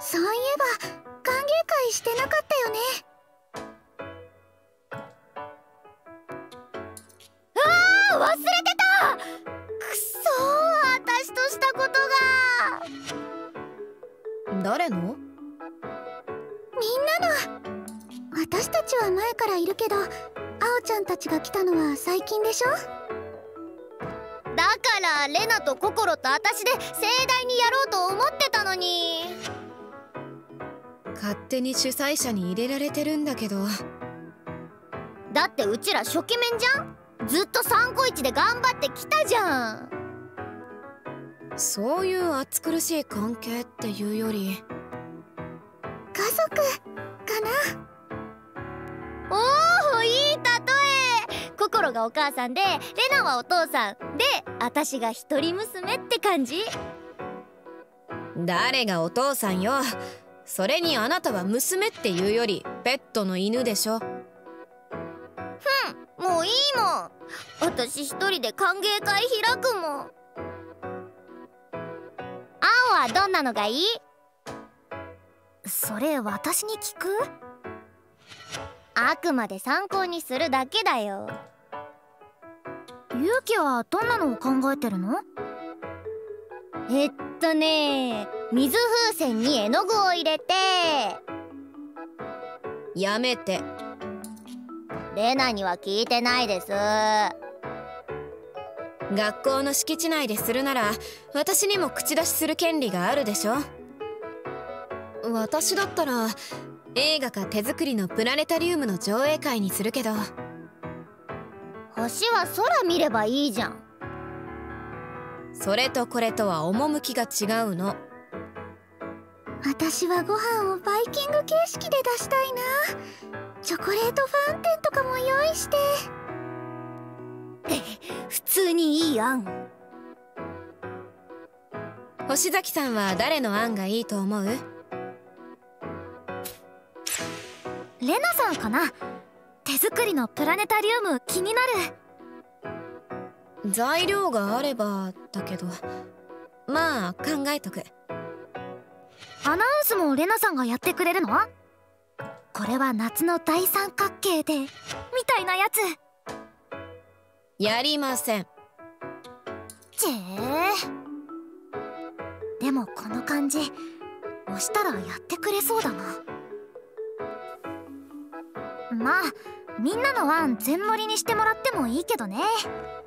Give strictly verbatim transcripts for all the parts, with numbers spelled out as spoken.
そういえば歓迎会してなかったよね。 ああ、忘れてた。くそー、私としたことが。誰の？みんなの。私たちは前からいるけど、あおちゃんたちが来たのは最近でしょ。 だからレナとココロと私で盛大にやろうと思ってたのに。 勝手に主催者に入れられてるんだけど。 だってうちら初期面じゃん。ずっと三個一で頑張ってきたじゃん。 そういう暑苦しい関係っていうより家族かな。 おお、いい例え。ココロがお母さんでレナはお父さんで、私が一人娘って感じ。 誰がお父さんよ。それにあなたは娘っていうよりペットの犬でしょ。 ふん、もういいもん。私一人で歓迎会開くもん。青はどんなのがいい？それ私に聞く？あくまで参考にするだけだよ。 ゆうきはどんなのを考えてるの？ えっとね、水風船に絵の具を入れて。 やめて。 レナには聞いてないです。 学校の敷地内でするなら私にも口出しする権利があるでしょ。私だったら映画か手作りのプラネタリウムの上映会にするけど。 星は空見ればいいじゃん。 それとこれとは趣が違うの。 私はご飯をバイキング形式で出したいな。チョコレートファウンテンとかも用意して。 普通にいい案。 星崎さんは誰の案がいいと思う？ レナさんかな。手作りのプラネタリウム気になる。材料があればだけど、まあ考えとく。 アナウンスもレナさんがやってくれるの？これは夏の大三角形でみたいなやつ。 やりません。 ちえー。でもこの感じ押したらやってくれそうだな。まあみんなの案全盛りにしてもらってもいいけどね。うんうん、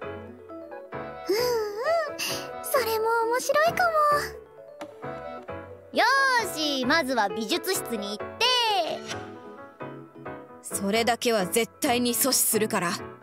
それも面白いかも。よーし、まずは美術室に行って。 それだけは絶対に阻止するから。